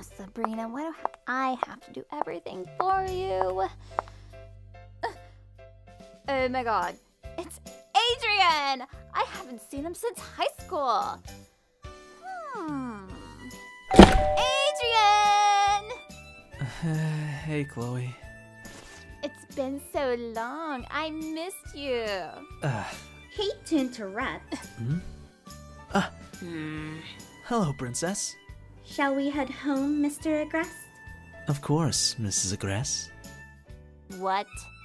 Sabrina, why do I have to do everything for you? Oh my god, it's Adrien! I haven't seen him since high school. Adrien! Hey, Chloe. It's been so long. I missed you. Hate to interrupt. Hello, Princess. Shall we head home, Mr. Agreste? Of course, Mrs. Agreste. What?